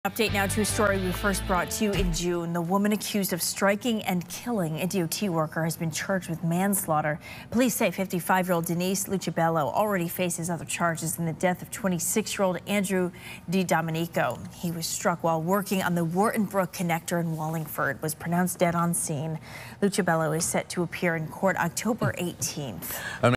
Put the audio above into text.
Update now to a story we first brought to you in June. The woman accused of striking and killing a DOT worker has been charged with manslaughter. Police say 55-year-old Denise Lucibello already faces other charges in the death of 26-year-old Andrew DiDomenico. He was struck while working on the Wharton Brook connector in Wallingford, was pronounced dead on scene. Lucibello is set to appear in court October 18th.